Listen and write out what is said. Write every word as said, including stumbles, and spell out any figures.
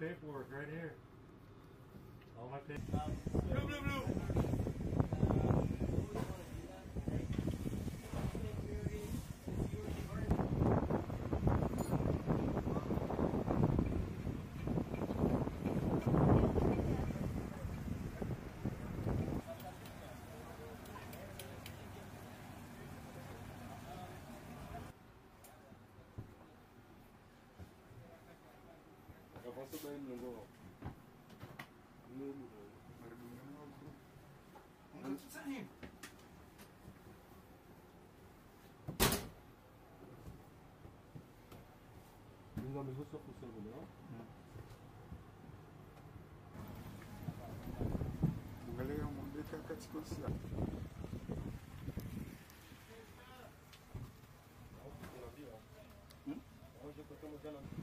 paperwork right here. All my paperwork. Blue, blue, blue. Posso bem, não vou. Não, não. Não tem. Não, mas você funciona melhor? Angalia mundo que katika usia. Hmm? Hoje eu tô tomando